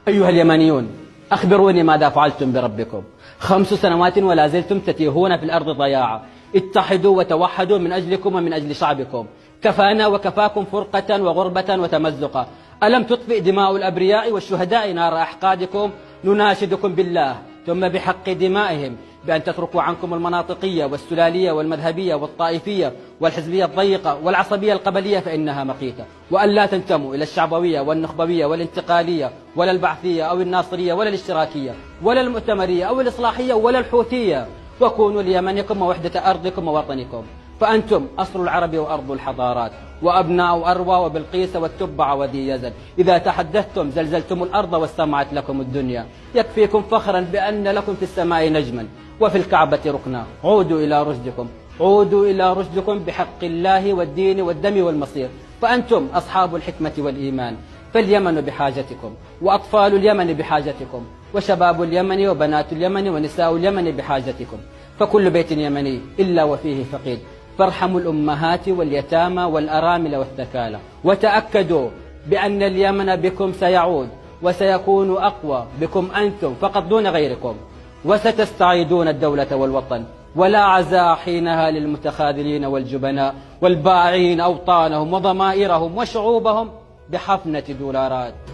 أيها اليمنيون، أخبروني ماذا فعلتم بربكم؟ 5 سنوات ولا زلتم تتيهون في الأرض ضياعا. اتحدوا وتوحدوا من أجلكم ومن أجل شعبكم. كفانا وكفاكم فرقة وغربة وتمزقا. ألم تطفئ دماء الأبرياء والشهداء نار أحقادكم؟ نناشدكم بالله ثم بحق دمائهم بأن تتركوا عنكم المناطقية والسلالية والمذهبية والطائفية والحزبية الضيقة والعصبية القبلية فإنها مقيتة، وأن لا تنتموا إلى الشعبوية والنخبوية والانتقالية ولا البعثية أو الناصرية ولا الاشتراكية ولا المؤتمرية أو الإصلاحية ولا الحوثية، وكونوا ليمنكم ووحدة أرضكم ووطنكم، فأنتم أصل العرب وأرض الحضارات وأبناء أروى وبلقيس والتبع وذي يزن. إذا تحدثتم زلزلتم الأرض واستمعت لكم الدنيا. يكفيكم فخرا بأن لكم في السماء نجما وفي الكعبة ركنا. عودوا إلى رشدكم، عودوا إلى رشدكم بحق الله والدين والدم والمصير، فأنتم أصحاب الحكمة والإيمان. فاليمن بحاجتكم، وأطفال اليمن بحاجتكم، وشباب اليمن وبنات اليمن ونساء اليمن بحاجتكم. فكل بيت يمني إلا وفيه فقيد، فارحموا الأمهات واليتامى والأرامل والثكالى، وتأكدوا بأن اليمن بكم سيعود وسيكون أقوى بكم أنتم فقط دون غيركم، وستستعيدون الدولة والوطن. ولا عزاء حينها للمتخاذلين والجبناء والبائعين أوطانهم وضمائرهم وشعوبهم بحفنة دولارات.